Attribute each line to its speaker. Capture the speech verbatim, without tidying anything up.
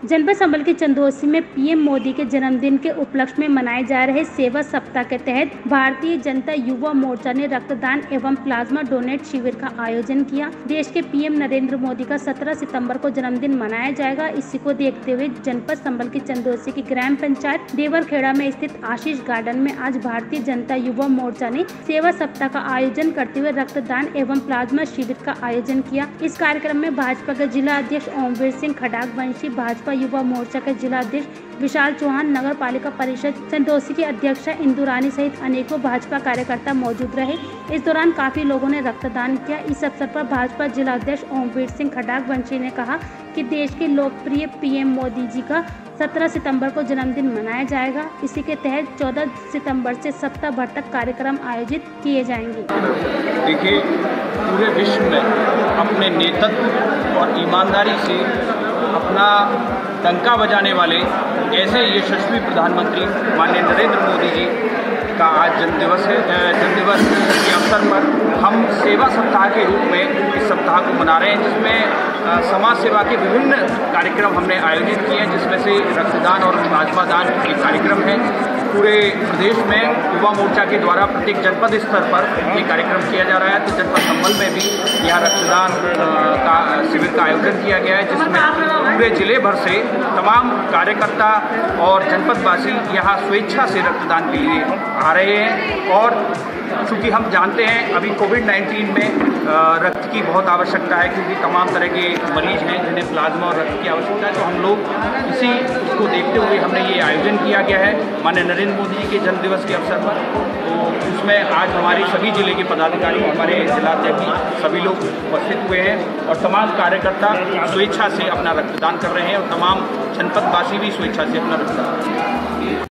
Speaker 1: जनपद संबल के चंदोसी में पीएम मोदी के जन्मदिन के उपलक्ष्य में मनाए जा रहे सेवा सप्ताह के तहत भारतीय जनता युवा मोर्चा ने रक्तदान एवं प्लाज्मा डोनेट शिविर का आयोजन किया। देश के पीएम नरेंद्र मोदी का सत्रह सितंबर को जन्मदिन मनाया जाएगा। इसी को देखते हुए जनपद संबल की चंदोसी की ग्राम पंचायत देवरखेड़ा में स्थित आशीष गार्डन में आज भारतीय जनता युवा मोर्चा ने सेवा सप्ताह का आयोजन करते हुए रक्तदान एवं प्लाज्मा शिविर का आयोजन किया। इस कार्यक्रम में भाजपा के जिला अध्यक्ष ओमवीर सिंह खड़ाकवंशी, भाजपा युवा मोर्चा के जिला अध्यक्ष विशाल चौहान, नगर पालिका परिषद चंदोसी की अध्यक्षा इंदु रानी सहित अनेकों भाजपा कार्यकर्ता मौजूद रहे। इस दौरान काफी लोगों ने रक्तदान किया। इस अवसर पर भाजपा जिला अध्यक्ष ओमवीर सिंह खड़ाकवंशी ने कहा कि देश के लोकप्रिय पीएम मोदी जी का सत्रह सितंबर को जन्मदिन मनाया जाएगा। इसी के तहत चौदह सितंबर से सप्ताह भर तक कार्यक्रम आयोजित किए जाएंगे।
Speaker 2: देखिए, पूरे विश्व में अपने नेतृत्व और ईमानदारी से अपना डंका बजाने वाले ऐसे यशस्वी प्रधानमंत्री माननीय नरेंद्र मोदी जी का आज जन्मदिवस है। जन्मदिवस के अवसर पर हम सेवा सप्ताह के रूप में इस सप्ताह को मना रहे हैं, जिसमें समाज सेवा के विभिन्न कार्यक्रम हमने आयोजित किए हैं, जिसमें से रक्तदान और प्लाज्मा दान एक कार्यक्रम है। पूरे प्रदेश में युवा मोर्चा के द्वारा प्रत्येक जनपद स्तर पर ये कार्यक्रम किया जा रहा है। तो जनपद संबल में भी यहाँ रक्तदान का शिविर का आयोजन किया गया है, जिसमें पूरे जिले भर से तमाम कार्यकर्ता और जनपदवासी यहाँ स्वेच्छा से रक्तदान के लिए आ रहे हैं। और चूँकि हम जानते हैं अभी कोविड नाइन्टीन में रक्त की बहुत आवश्यकता है, क्योंकि तमाम तरह के मरीज हैं जिन्हें प्लाज्मा और रक्त की आवश्यकता है। तो हम लोग इसी उसको देखते हुए हमने ये आयोजन किया गया है माननीय नरेंद्र मोदी जी के जन्मदिवस के अवसर पर। तो उसमें आज हमारे सभी जिले के पदाधिकारी, हमारे जिलाध्यक्ष सभी लोग उपस्थित हुए हैं और तमाम कार्यकर्ता स्वेच्छा से अपना रक्तदान कर रहे हैं और तमाम जनपदवासी भी स्वेच्छा से अपना रक्तदान कर रहे हैं।